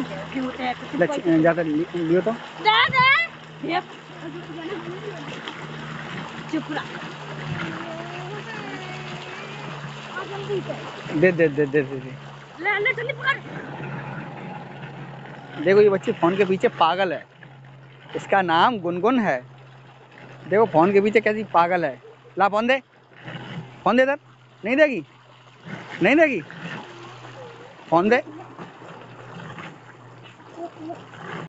ज्यादा लियो तो दे दे दे दे दे, दे। देखो ये बच्ची फोन के पीछे पागल है। इसका नाम गुनगुन है। देखो फोन के पीछे कैसी पागल है। ला फोन दे, फोन दे इधर। नहीं देगी, नहीं देगी, फोन दे।